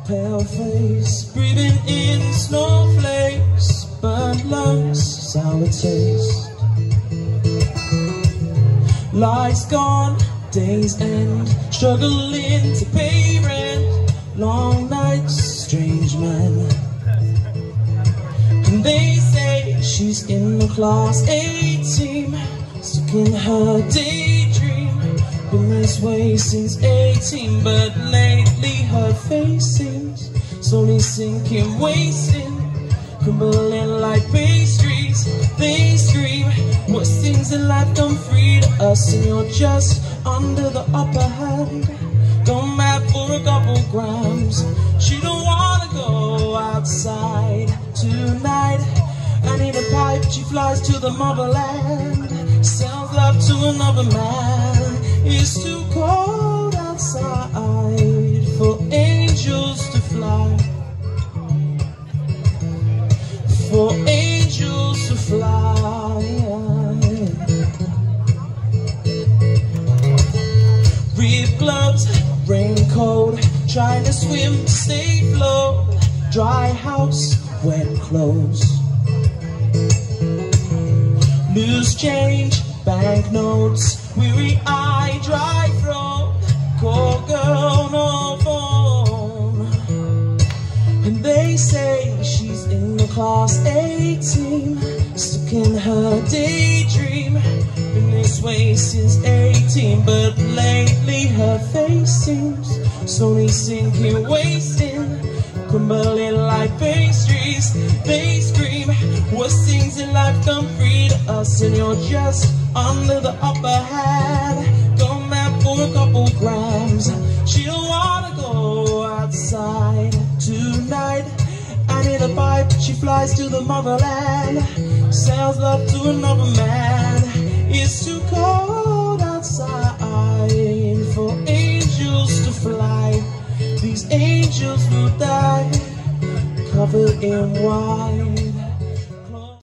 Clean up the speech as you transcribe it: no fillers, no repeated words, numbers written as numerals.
pale face, breathing in snowflakes, burnt lungs, sour taste. Lights gone, days end, struggling to pay rent, long nights, strange man. And they say she's in the class A team, stuck in her daydream. Been this way since 18, but lately her face seems slowly sinking, wasting, crumbling like pastries. They scream, worst things in life come free to us, and you're just under the upper hand. Going mad for a couple grams. She don't wanna go outside tonight. I need a pipe, she flies to the motherland. Sells love to another man. It's too cold outside for angels to fly. For angels to fly. Ripped gloves, raincoat, trying to swim to stay afloat. Dry house, wet clothes. Loose change, banknotes, weary eye, dry throat. Call girl, no phone. And they say she's in the class A team, stuck in her daydream. Been this way since 18, but lately her face seems slowly sinking, wasting, crumbling like pastries. They scream, worst things in life come free to us, and you're just under the upper hand. Go mad for a couple grams. She don't wanna go outside tonight. I need a pipe, she flies to the motherland. Sells love to another man. It's too cold outside for angels to fly. These angels will die, covered in white.